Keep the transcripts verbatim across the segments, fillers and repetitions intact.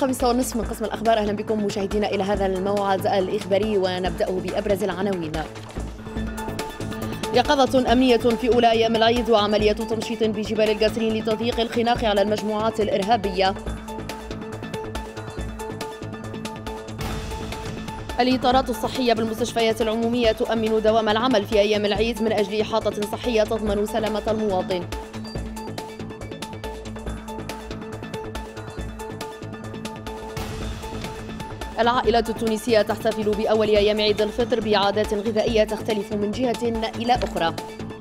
الخامسة والنصف من قسم الأخبار. أهلا بكم مشاهدينا إلى هذا الموعد الإخباري، ونبدأه بأبرز العناوين. يقظة أمنية في أولى أيام العيد وعملية تنشيط بجبال القاسرين لتضييق الخناق على المجموعات الإرهابية. الإطارات الصحية بالمستشفيات العمومية تؤمن دوام العمل في أيام العيد من أجل إحاطة صحية تضمن سلامة المواطن. العائلات التونسية تحتفل بأول أيام عيد الفطر بعادات غذائية تختلف من جهة إلى أخرى.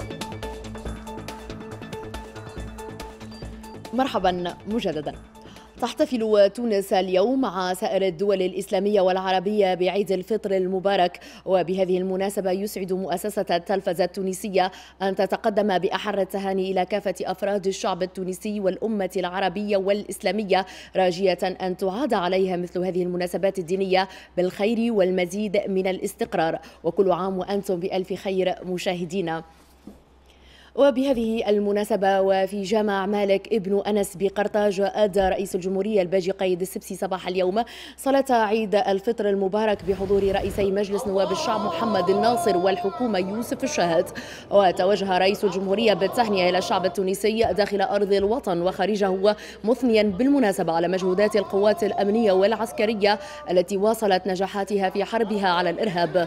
مرحبا مجددا. تحتفل تونس اليوم مع سائر الدول الإسلامية والعربية بعيد الفطر المبارك، وبهذه المناسبة يسعد مؤسسة التلفزة التونسية أن تتقدم بأحر التهاني إلى كافة أفراد الشعب التونسي والأمة العربية والإسلامية، راجية أن تعاد عليها مثل هذه المناسبات الدينية بالخير والمزيد من الاستقرار. وكل عام وأنتم بألف خير مشاهدينا. وبهذه المناسبة وفي جامع مالك ابن أنس بقرطاج أدى رئيس الجمهورية الباجي قايد السبسي صباح اليوم صلاة عيد الفطر المبارك بحضور رئيسي مجلس نواب الشعب محمد الناصر والحكومة يوسف الشهد. وتوجه رئيس الجمهورية بالتهنئة إلى الشعب التونسي داخل أرض الوطن وخارجه، مثنيا بالمناسبة على مجهودات القوات الأمنية والعسكرية التي واصلت نجاحاتها في حربها على الإرهاب.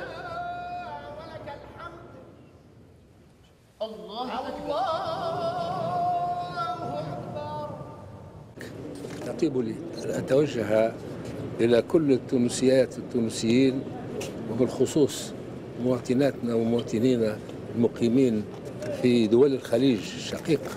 الله أكبر. يطيب لي أن أتوجه إلى كل التونسيات والتونسيين، وبالخصوص مواطناتنا ومواطنينا المقيمين في دول الخليج الشقيقة،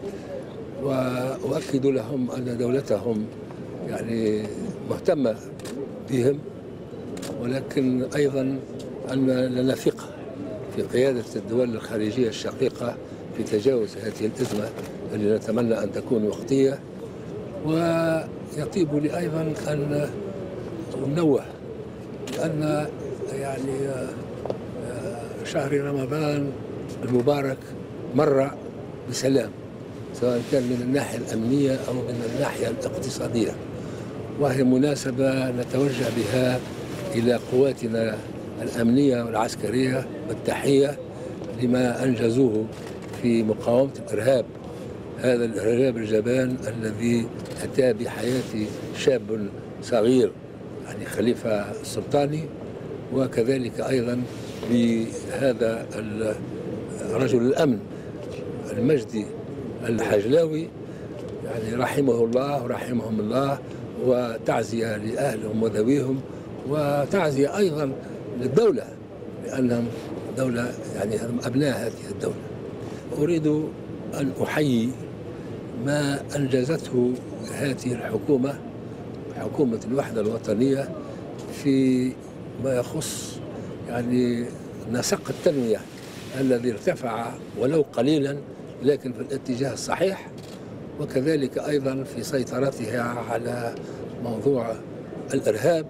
وأؤكد لهم أن دولتهم يعني مهتمة بهم، ولكن أيضا أن لنا ثقة في قيادة الدول الخارجية الشقيقة في تجاوز هذه الأزمة اللي نتمنى أن تكون وقتية. ويطيب لي أيضا أن ننوه أن يعني شهر رمضان المبارك مر بسلام، سواء كان من الناحية الأمنية أو من الناحية الاقتصادية، وهي مناسبة نتوجه بها إلى قواتنا الأمنية والعسكرية بالتحية لما أنجزوه في مقاومة الإرهاب، هذا الإرهاب الجبان الذي أتى بحياة شاب صغير يعني خليفة السلطاني، وكذلك أيضا بهذا رجل الأمن المجدي الحجلاوي، يعني رحمه الله ورحمهم الله، وتعزية لأهلهم وذويهم، وتعزية أيضا للدولة لأنهم دولة يعني أبناء هذه الدولة. أريد أن أحيي ما أنجزته هذه الحكومة، حكومة الوحدة الوطنية، في ما يخص يعني نسق التنمية الذي ارتفع ولو قليلا لكن في الاتجاه الصحيح، وكذلك أيضا في سيطرتها على موضوع الإرهاب.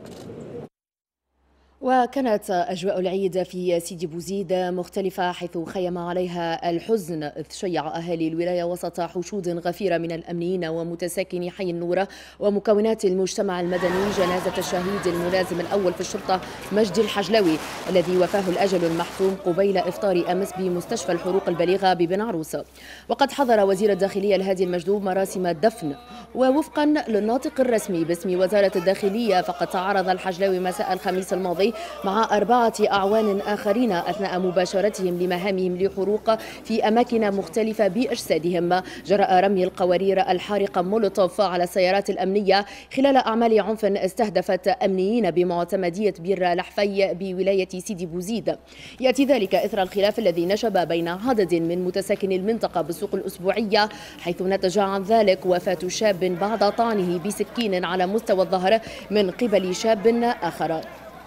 وكانت أجواء العيد في سيدي بوزيد مختلفة، حيث خيم عليها الحزن إذ شيع أهالي الولاية وسط حشود غفيرة من الأمنيين ومتساكني حي النورة ومكونات المجتمع المدني جنازة الشهيد الملازم الأول في الشرطة مجدي الحجلاوي الذي وفاه الأجل المحتوم قبيل إفطار أمس بمستشفى الحروق البليغة ببن عروس. وقد حضر وزير الداخلية الهادي المجدوب مراسم الدفن، ووفقا للناطق الرسمي باسم وزارة الداخلية فقد تعرض الحجلاوي مساء الخميس الماضي مع أربعة أعوان آخرين أثناء مباشرتهم لمهامهم لحروق في أماكن مختلفة بأجسادهم جراء رمي القوارير الحارقة مولوتوف على السيارات الأمنية خلال أعمال عنف استهدفت أمنيين بمعتمدية بير لحفي بولاية سيدي بوزيد. يأتي ذلك إثر الخلاف الذي نشب بين عدد من متساكني المنطقة بالسوق الأسبوعية، حيث نتج عن ذلك وفاة شاب بعد طعنه بسكين على مستوى الظهر من قبل شاب آخر.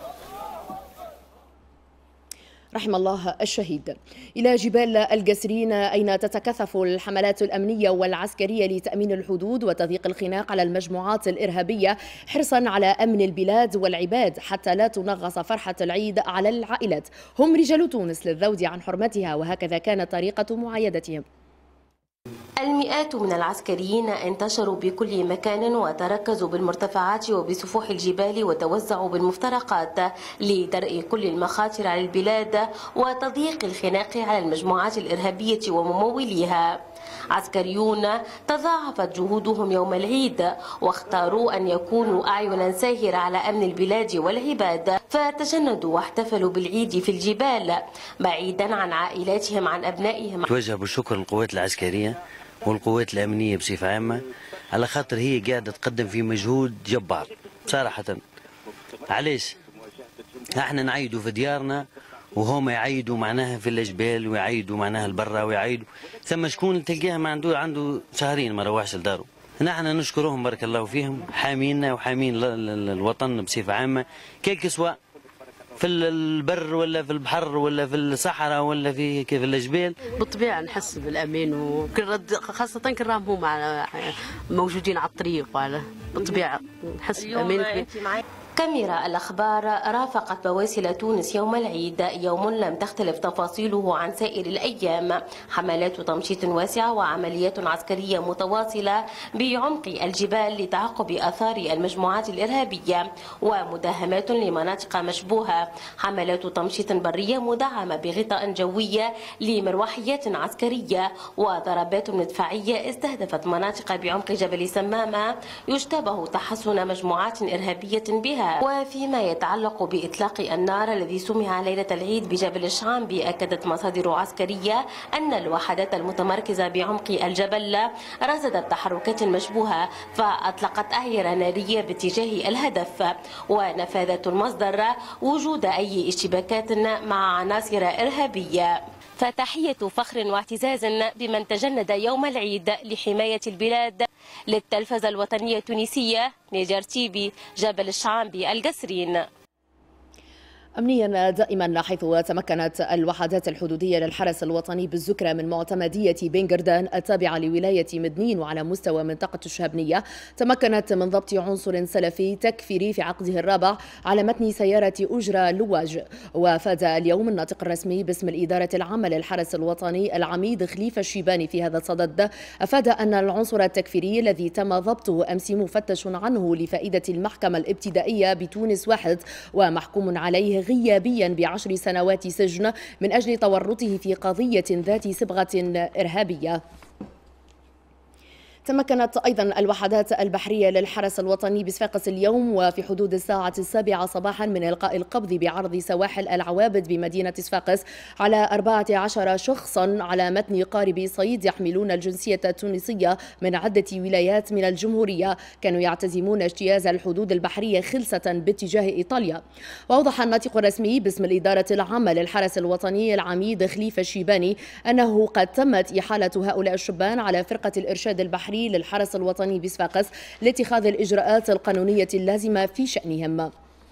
رحم الله الشهيد. إلى جبال القاسرين أين تتكثف الحملات الأمنية والعسكرية لتأمين الحدود وتضييق الخناق على المجموعات الإرهابية حرصا على أمن البلاد والعباد حتى لا تنغص فرحة العيد على العائلات. هم رجال تونس للذود عن حرمتها، وهكذا كانت طريقة معايدتهم. المئات من العسكريين انتشروا بكل مكان وتركزوا بالمرتفعات وبسفوح الجبال وتوزعوا بالمفترقات لدرء كل المخاطر على البلاد وتضييق الخناق على المجموعات الإرهابية ومموليها. عسكريون تضاعفت جهودهم يوم العيد واختاروا أن يكونوا أعينا ساهرة على أمن البلاد والعباد، فتجندوا واحتفلوا بالعيد في الجبال بعيدا عن عائلاتهم عن أبنائهم. توجه بالشكر للقوات العسكرية والقوات الأمنية بصفة عامة على خاطر هي قاعدة تقدم في مجهود جبار صراحة. علاش؟ احنا نعيدوا في ديارنا وهم يعيدوا معناها في الجبال ويعيدوا معناها البرة ويعيدوا، ثم شكون تلقاه ما عنده عنده شهرين ما روحش لداره. نحن نشكرهم بارك الله فيهم، حامينا وحامين الوطن بصفة عامة، كيك سواء في البر ولا في البحر ولا في الصحراء ولا في كيف الجبال. بالطبيعة نحس بالأمان، وخاصة كراهم هما موجودين على الطريق، وعلى بالطبيعة نحس بالأمان. كاميرا الأخبار رافقت بواسل تونس يوم العيد، يوم لم تختلف تفاصيله عن سائر الأيام. حملات تمشيط واسعة وعمليات عسكرية متواصلة بعمق الجبال لتعقب آثار المجموعات الإرهابية ومداهمات لمناطق مشبوهة. حملات تمشيط برية مدعمة بغطاء جوي لمروحيات عسكرية وضربات مدفعية استهدفت مناطق بعمق جبل سمامة يشتبه تحصن مجموعات إرهابية بها. وفيما يتعلق بإطلاق النار الذي سمع ليلة العيد بجبل الشعنبي، أكدت مصادر عسكرية أن الوحدات المتمركزة بعمق الجبل رصدت تحركات مشبوهة فأطلقت أعيرة نارية باتجاه الهدف، ونفذت المصدر وجود أي اشتباكات مع عناصر إرهابية. فتحية فخر واعتزاز بمن تجند يوم العيد لحماية البلاد للتلفزة الوطنية التونسية. نيجر تيبي، جبل الشعنبي، القصرين. أمنيا دائما، حيث تمكنت الوحدات الحدودية للحرس الوطني بالزكرة من معتمدية بن قردان التابعة لولاية مدنين وعلى مستوى منطقة الشهبنية، تمكنت من ضبط عنصر سلفي تكفيري في عقده الرابع على متن سيارة أجرة لواج. وفاد اليوم الناطق الرسمي باسم الإدارة العامة للحرس الوطني العميد خليفة الشيباني في هذا الصدد، أفاد أن العنصر التكفيري الذي تم ضبطه أمس مفتش عنه لفائدة المحكمة الابتدائية بتونس واحد ومحكوم عليه غيابيا بعشر سنوات سجن من أجل تورطه في قضية ذات صبغة إرهابية. تمكنت أيضا الوحدات البحرية للحرس الوطني بصفاقس اليوم وفي حدود الساعة السابعة صباحا من إلقاء القبض بعرض سواحل العوابد بمدينة صفاقس على أربعة عشر شخصا على متن قارب صيد يحملون الجنسية التونسية من عدة ولايات من الجمهورية، كانوا يعتزمون اجتياز الحدود البحرية خلسة باتجاه إيطاليا. وأوضح الناطق الرسمي باسم الإدارة العامة للحرس الوطني العميد خليفة الشيباني أنه قد تمت إحالة هؤلاء الشبان على فرقة الإرشاد البحري للحرس الوطني بصفاقس لاتخاذ الإجراءات القانونية اللازمة في شأنهم.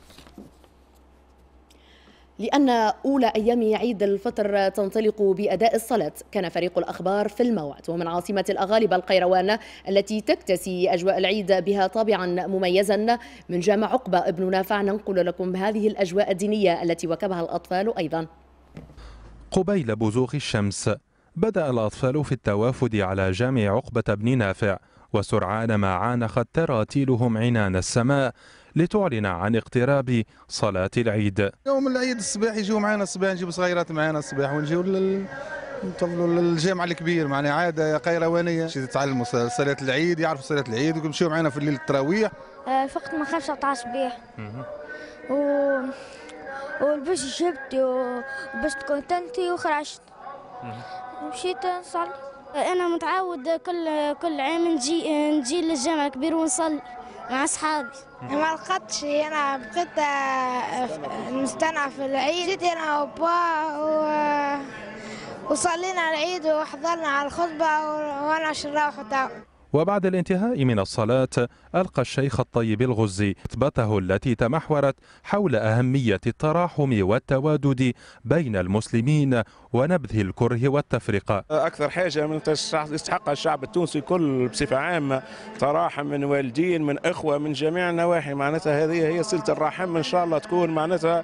لأن أولى أيام عيد الفطر تنطلق بأداء الصلاة، كان فريق الأخبار في الموعد ومن عاصمة الأغالبة القيروان التي تكتسي أجواء العيد بها طابعا مميزا من جامع عقبة ابن نافع، ننقل لكم هذه الأجواء الدينية التي واكبها الأطفال أيضا. قبيل بزوغ الشمس بدأ الأطفال في التوافد على جامع عقبة بن نافع، وسرعان ما عانقت تراتيلهم عنان السماء لتعلن عن اقتراب صلاة العيد. يوم العيد الصباح يجوا معنا الصباح، نجيب صغيرات معنا الصباح ونجيو لل... نطلوا للجامع الكبير، معنا عادة قيروانية يتعلموا صلاة العيد، يعرفوا صلاة العيد ويمشيو معنا في الليل التراويح. فقت من خمسة تاع الصباح و والباش جبت وباش كونتنتي وخرجت مشيت نصلي. انا متعود كل كل عام نجي نجي للجامع الكبير ونصلي مع اصحابي. ما لقيتش، انا بقيت نستنى في العيد، جيت انا وبا و... وصلينا العيد وحضرنا على الخطبه وانا شراوح تاو. وبعد الانتهاء من الصلاة ألقى الشيخ الطيب الغزي خطبته التي تمحورت حول أهمية التراحم والتوادد بين المسلمين ونبذ الكره والتفرقة. أكثر حاجة من يستحقها الشعب التونسي كل بصفة عامة تراحم من والدين من إخوة من جميع النواحي، معناتها هذه هي صلة الرحم. إن شاء الله تكون معناتها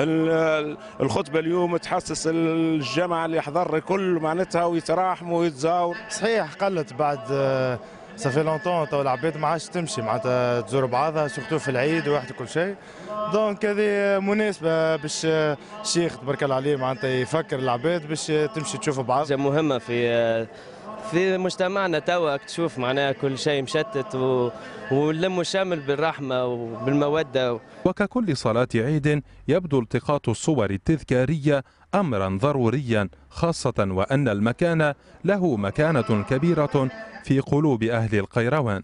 الخطبة اليوم تحسس الجماعة اللي يحضر الكل معناتها ويتراحموا ويتزاور. صحيح قلت بعد صافي لونتون تو العباد ما عادش تمشي معناتها تزور بعضها سورتو في العيد وواحد كل شيء، دونك هذه مناسبة باش الشيخ تبارك الله عليه معناتها يفكر العباد باش تمشي تشوف بعض. مهمة في في مجتمعنا توا تشوف معناها كل شيء مشتت و... واللم شامل بالرحمة وبالمودة. وككل صلاة عيد يبدو التقاط الصور التذكارية أمرا ضروريا، خاصة وأن المكان له مكانة كبيرة في قلوب أهل القيروان.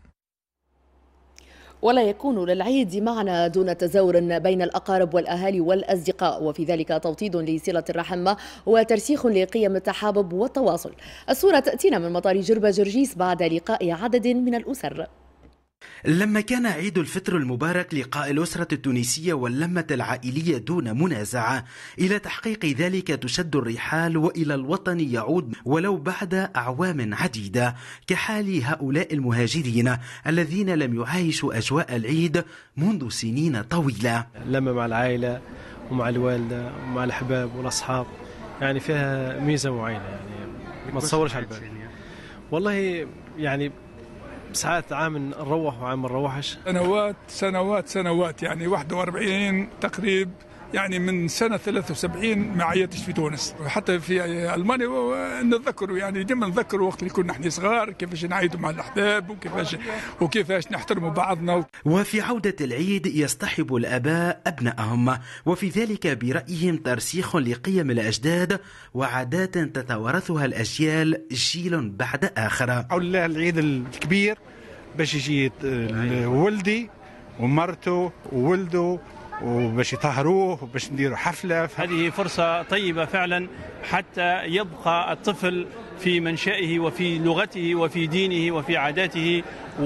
ولا يكون للعيد معنى دون تزاور بين الأقارب والأهالي والأصدقاء، وفي ذلك توطيد لصلة الرحم وترسيخ لقيم التحابب والتواصل. الصورة تأتينا من مطار جربة جرجيس بعد لقاء عدد من الأسر. لما كان عيد الفطر المبارك لقاء الأسرة التونسية واللمة العائلية دون منازعة، إلى تحقيق ذلك تشد الرحال وإلى الوطن يعود ولو بعد أعوام عديدة، كحال هؤلاء المهاجرين الذين لم يعايشوا أجواء العيد منذ سنين طويلة. لما مع العائلة ومع الوالدة ومع الأحباب والأصحاب يعني فيها ميزة معينة، يعني ما تصورش على البال. والله يعني ساعات عام نروح وعام ما نروحش. سنوات سنوات سنوات يعني واحد وأربعين تقريب، يعني من سنة ثلاثة وسبعين ما عيطتش في تونس، وحتى في ألمانيا نتذكروا يعني ديما نذكروا وقت اللي كنا احنا صغار كيفاش نعيدوا مع الأحباب وكيفاش وكيفاش نحترموا بعضنا. وفي عودة العيد يصطحب الآباء أبنائهم، وفي ذلك برأيهم ترسيخ لقيم الأجداد وعادات تتوارثها الأجيال جيل بعد آخر. أولى العيد الكبير باش يجي ولدي ومرته وولده وباش يطهروه وباش نديروا حفلة. هذه فرصة طيبة فعلا حتى يبقى الطفل في منشأه وفي لغته وفي دينه وفي عاداته،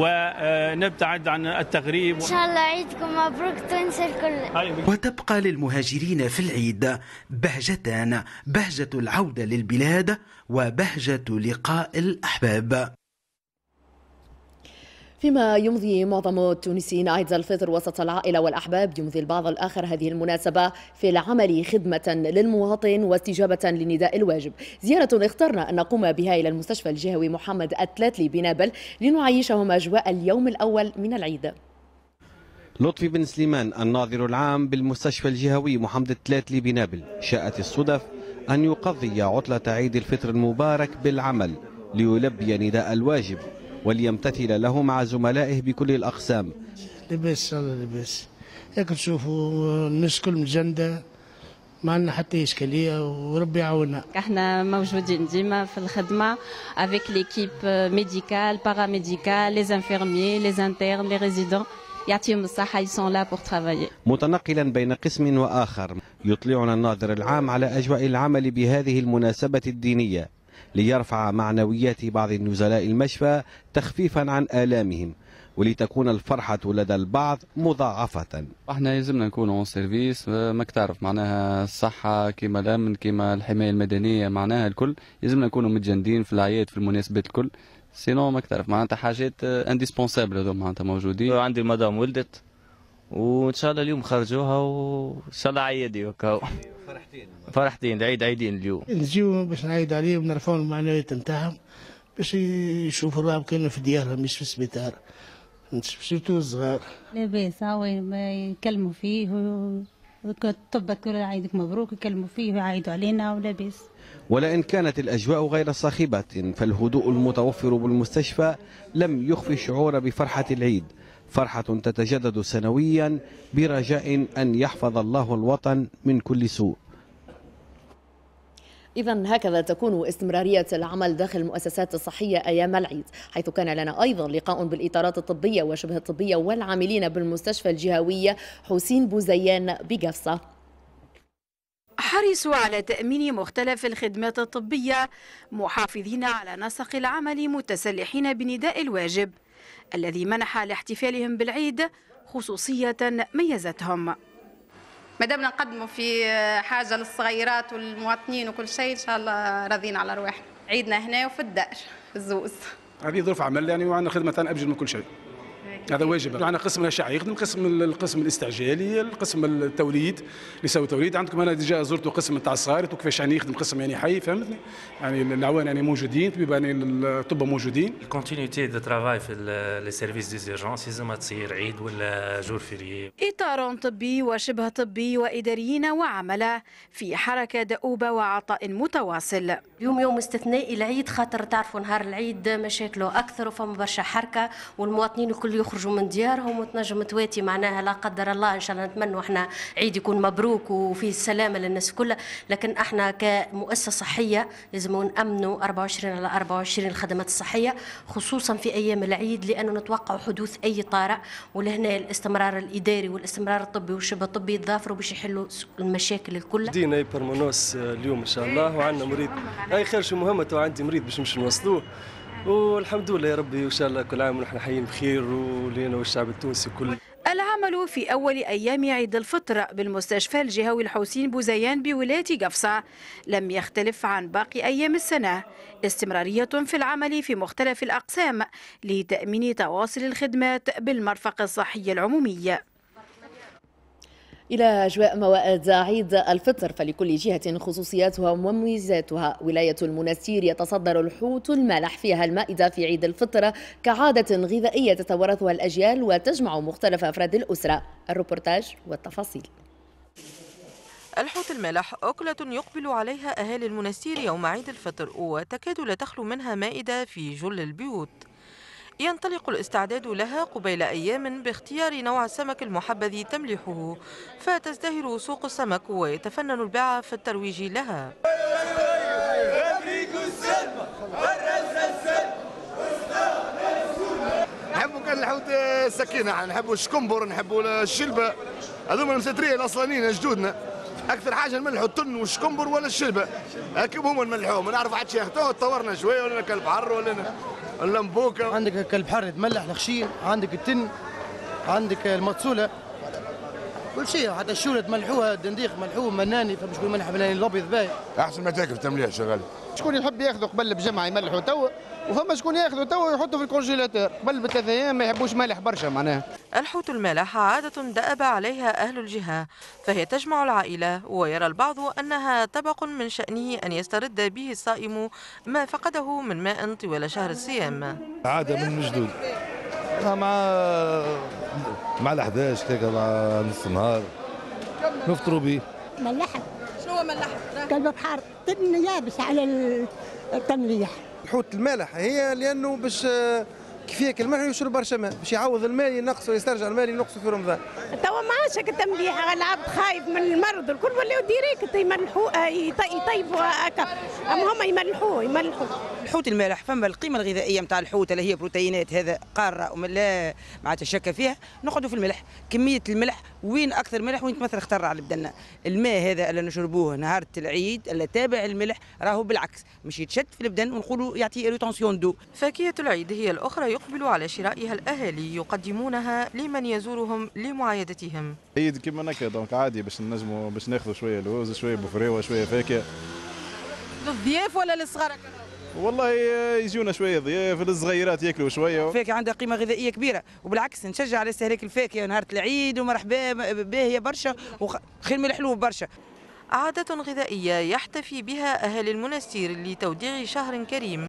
ونبتعد عن التغريب. إن شاء الله عيدكم مبروك تونس الكل. وتبقى للمهاجرين في العيد بهجتان، بهجة العودة للبلاد وبهجة لقاء الأحباب. فيما يمضي معظم التونسيين عيد الفطر وسط العائلة والأحباب، يمضي البعض الآخر هذه المناسبة في العمل خدمة للمواطن واستجابة لنداء الواجب. زيارة اخترنا أن نقوم بها إلى المستشفى الجهوي محمد التلاتلي بنابل لنعيشهم أجواء اليوم الأول من العيد. لطفي بن سليمان الناظر العام بالمستشفى الجهوي محمد التلاتلي بنابل شاءت الصدف أن يقضي عطلة عيد الفطر المبارك بالعمل ليلبي نداء الواجب وليمتثل له مع زملائه بكل الأقسام. لباس الله لباس، هيك تشوفوا الناس كل متجندة، ما عندنا حتى إشكالية وربي يعاوننا. احنا موجودين ديما في الخدمة avec l'équipe médicale, paramédicale, les infirmiers, les internes, les résidents. يعطيهم الصحة، ils sont là pour travailler. متنقلا بين قسم وآخر يطلعنا الناظر العام على أجواء العمل بهذه المناسبة الدينية ليرفع معنويات بعض النزلاء المشفى تخفيفا عن آلامهم، ولتكون الفرحة لدى البعض مضاعفة. احنا يلزمنا نكون اون سيرفيس، ماك تعرف معناها الصحة كيما الأمن كيما الحماية المدنية، معناها الكل يلزمنا نكونوا متجندين في الأعياد في المناسبات الكل، سينو ماك تعرف معناتها حاجات انديسبونسابل هذو معناتها موجودين. عندي المدام ولدت وإن شاء الله اليوم خرجوها وإن شاء الله عيدي وكاو. فرحتين فرحتين العيد عيدين اليوم. نجيو باش نعيد عليهم ونرفعوا المعنويات نتاعهم باش يشوفوا الرعب كانوا في ديارهم مش في السبيطار، سيرتو الصغار. لاباس هاو يكلموا فيه طبك كل عيدك مبروك، يكلموا فيه ويعيدوا علينا ولاباس. ولئن كانت الأجواء غير صاخبة فالهدوء المتوفر بالمستشفى لم يخفي الشعور بفرحة العيد، فرحة تتجدد سنويا برجاء أن يحفظ الله الوطن من كل سوء. إذن هكذا تكون استمرارية العمل داخل المؤسسات الصحية أيام العيد، حيث كان لنا أيضا لقاء بالإطارات الطبية وشبه الطبية والعاملين بالمستشفى الجهوية حسين بوزيان بقفصة. حرصوا على تأمين مختلف الخدمات الطبية محافظين على نسق العمل متسلحين بنداء الواجب الذي منح لاحتفالهم بالعيد خصوصية ميزتهم. ما دامنا نقدموا في حاجه للصغيرات والمواطنين وكل شيء، ان شاء الله راضيين على رواحنا. عيدنا هنا وفي الدار في الزوز. هذه ظروف عمل يعني، وعندنا خدمه ابجد من كل شيء. هذا واجب. عندنا قسم الاشعه يخدم، قسم القسم الاستعجالي، القسم التوليد اللي يسوي توليد. عندكم انا ديجا زرت قسم تاع الصغار وكيفاش يعني يخدم قسم يعني حي، فهمتني؟ يعني العوان يعني موجودين، طبيب يعني الطب موجودين. الكونتينيتي دو ترافاي في لي سيرفيس دي زيرجونس لازم تصير عيد ولا جور فيري. اطار طبي وشبه طبي واداريين وعمله في حركه دؤوبه وعطاء متواصل. اليوم يوم استثنائي العيد، خاطر تعرفوا نهار العيد مشاكله اكثر وفما برشا حركه، والمواطنين الكل يخرجوا من ديارهم وتنجم تواتي معناها لا قدر الله. ان شاء الله نتمنوا احنا عيد يكون مبروك وفيه السلامه للناس كلها، لكن احنا كمؤسسه صحيه لازم نامنوا أربعة وعشرين على أربعة وعشرين الخدمات الصحيه، خصوصا في ايام العيد، لانه نتوقع حدوث اي طارئ، ولهنا الاستمرار الاداري والاستمرار الطبي والشبه الطبي يتضافروا باش يحلوا المشاكل الكل. دينا برمونوس اليوم ان شاء الله، وعندنا مريض اي خير شو مهمته، عندي مريض باش نمشي نوصلوه، والحمد لله يا ربي وان شاء الله كل عام ونحن حيين بخير ولينا والشعب التونسي كله. العمل في أول أيام عيد الفطر بالمستشفى الجهوي الحسين بوزيان بولاية قفصة لم يختلف عن باقي أيام السنة، استمرارية في العمل في مختلف الأقسام لتأمين تواصل الخدمات بالمرفق الصحي العمومي. إلى أجواء موائد عيد الفطر، فلكل جهة خصوصياتها ومميزاتها. ولاية المنستير يتصدر الحوت المالح فيها المائدة في عيد الفطر كعادة غذائية تتوارثها الأجيال وتجمع مختلف أفراد الأسرة. الروبورتاج والتفاصيل. الحوت المالح أكلة يقبل عليها أهالي المنستير يوم عيد الفطر، وتكاد لا تخلو منها مائدة في جل البيوت. ينطلق الاستعداد لها قبيل أيام باختيار نوع السمك المحبذ تمليحه، فتزدهر سوق السمك ويتفنن الباعة في الترويج لها. نحبوا كان الحوت السكينة، نحبوا الشكمبر، نحبوا الشلبة، هذوما المساترية الأصلانيين جدودنا. أكثر حاجة نملحوا التن والشكمبر ولا الشلبة، هكا هما نملحوهم، ما نعرفوا حتى ياخذوه. تطورنا شوية ولا كلب حر ولا ولا مبوكة. عندك كلب حر يتملح الخشين، عندك التن، عندك المتصولة، كل شيء، حتى الشولة تملحوها، الدنديق ملحوه، مناني، فمش يقول ملح مناني الأبيض باهي. أحسن ما تاكل تمليح شغال. شكون يحب ياخذه قبل بجمعة يملحوا توا، وفما شكون ياخذوا توا ويحطوا في الكونجيلاتور قبل بثلاث ايام، ما يحبوش مالح برشا معناها. الحوت المالح عادة دأب عليها أهل الجهة، فهي تجمع العائلة، ويرى البعض أنها طبق من شأنه أن يسترد به الصائم ما فقده من ماء طوال شهر الصيام. عادة من جدود، مع مع الأحداش كذا، مع نص النهار نفطروا به. ملحة. شنو هو ملحة؟ كلب بحر، تبني يابس على التمليح. الحوت المالح هي لانه باش كيف ياكل الملح يشرب برشا ماء باش يعوض الماء ينقص ويسترجع الماء ينقص في رمضان. توا ما عادش هكا التمليح، العبد خايف من المرض الكل ولاو ديريكت يملحوه يطيبوا هكا، اما هم يملحوه يملحوه. الحوت المالح فما القيمه الغذائيه نتاع الحوت اللي هي بروتينات، هذا قاره ولا معناتها شك فيها. نقعدوا في الملح، كميه الملح وين اكثر ملح وين تمثل اختر على بدنا. الماء هذا اللي نشربوه نهار العيد اللي تابع الملح راهو بالعكس مش يتشد في البدن ونقولوا يعطي ريتونسيون دو. فاكهه العيد هي الاخرى يقبل على شرائها الاهالي، يقدمونها لمن يزورهم لمعايدتهم. عيد كيما هكا دونك عادي باش نجموا باش ناخذوا شويه لوز، شويه بوفريوه، شويه فاكهه. للضياف ولا للصغار؟ والله يجونا شويه ضياف، للصغيرات ياكلوا شويه. الفاكهه عندها قيمه غذائيه كبيره، وبالعكس نشجع على استهلاك الفاكهه نهار العيد، ومرحبا باهيه برشا وخير من الحلوب برشا. عادة غذائية يحتفي بها أهالي المنستير لتوديع شهر كريم.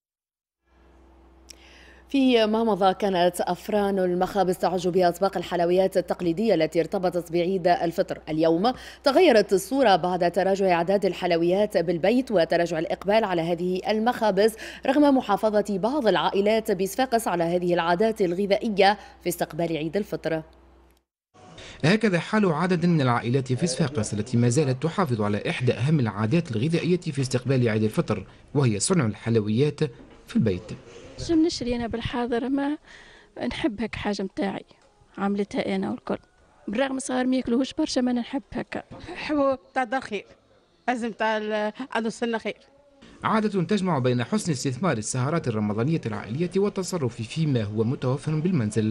في ما مضى كانت أفران المخابز تعج بأطباق الحلويات التقليدية التي ارتبطت بعيد الفطر. اليوم تغيرت الصورة بعد تراجع أعداد الحلويات بالبيت وتراجع الإقبال على هذه المخابز، رغم محافظة بعض العائلات بصفاقس على هذه العادات الغذائية في استقبال عيد الفطر. هكذا حال عدد من العائلات في صفاقس التي ما زالت تحافظ على إحدى أهم العادات الغذائية في استقبال عيد الفطر، وهي صنع الحلويات في البيت. شو نشري أنا بالحاضر، ما نحب هيك حاجة متاعي عملتها أنا والكل، بالرغم صغار ما ياكلوهوش برشا ما نحب هكا. نحبوا تاع دار خير، لازم تاع عدو السنة خير. عادة تجمع بين حسن استثمار السهرات الرمضانية العائلية والتصرف فيما هو متوفر بالمنزل.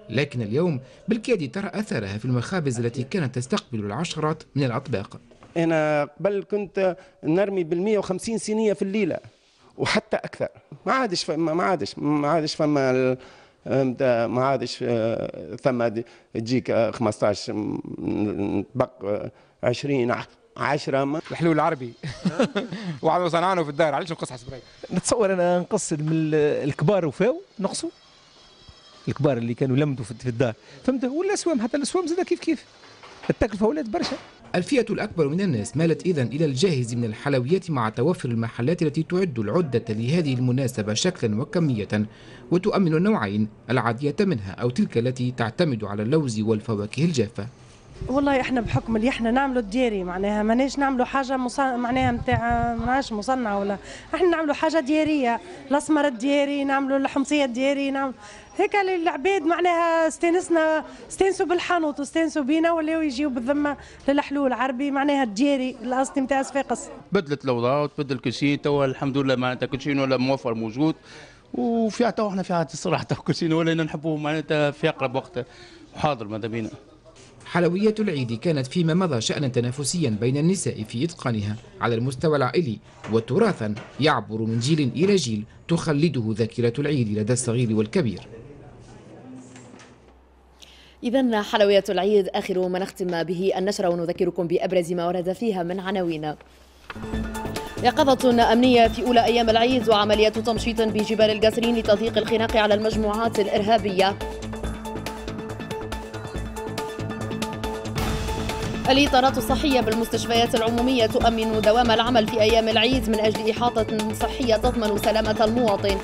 لكن اليوم بالكاد ترى أثرها في المخابز التي كانت تستقبل العشرات من الأطباق. أنا قبل كنت نرمي بالمئة وخمسين صينية في الليلة وحتى أكثر. ما عادش فما ما عادش ما عادش فما ما عادش ثم تجيك خمسطاش طبق عشرين عشرة. الحلو العربي وعلى صنعانه في الدار. علاش نقص حسب رايك؟ نتصور انا نقص من الكبار وفاو نقصوا الكبار اللي كانوا لمدوا في الدار فهمت، ولا الاسوام حتى الاسوام زاد كيف كيف التكلفه ولات برشا. الفئة الأكبر من الناس مالت إذن إلى الجاهز من الحلويات مع توفر المحلات التي تعد العدة لهذه المناسبة شكلا وكمية وتؤمن النوعين، العادية منها أو تلك التي تعتمد على اللوز والفواكه الجافة. والله احنا بحكم اللي احنا نعملوا الديري معناها ماناش نعملوا حاجه مصنع معناها نتاع ماهاش مصنعه، ولا احنا نعملوا حاجه ديريه، الاسمر الديري نعملوا الحمصيه الديري نعمل هيك العباد معناها استانسنا استانسوا بالحانوت واستانسوا بينا ولاو يجيو بالذمه للحلول العربي معناها الديري الاصلي نتاع صفاقس. بدلت الاوضاع وتبدل كل شيء، توا الحمد لله معناتها كل شيء ولا موفر موجود، وفي تو احنا في عاد الصراحه تو كل شيء ولا نحبوه معناتها في اقرب وقت وحاضر ماذا بينا. حلويات العيد كانت فيما مضى شأنا تنافسيا بين النساء في إتقانها على المستوى العائلي، وتراثا يعبر من جيل إلى جيل تخلده ذاكرة العيد لدى الصغير والكبير. إذن حلويات العيد آخر ما نختم به النشرة ونذكركم بأبرز ما ورد فيها من عناوين. يقظة أمنية في أولى أيام العيد وعمليات تمشيط بجبال القصرين لتضييق الخناق على المجموعات الإرهابية. الإطارات الصحية بالمستشفيات العمومية تؤمن دوام العمل في أيام العيد من أجل إحاطة صحية تضمن سلامة المواطن.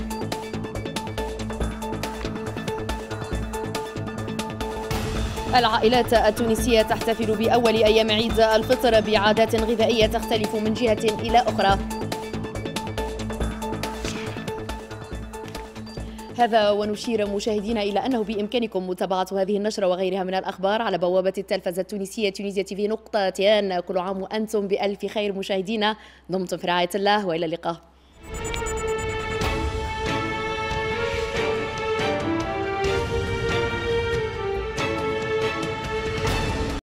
العائلات التونسية تحتفل بأول أيام عيد الفطر بعادات غذائية تختلف من جهة إلى أخرى. هذا ونشير مشاهدينا إلى أنه بإمكانكم متابعة هذه النشرة وغيرها من الأخبار على بوابة التلفزة التونسية تونيزيا تي في نقطة تيان. كل عام وأنتم بألف خير مشاهدينا، دمتم في رعاية الله وإلى اللقاء.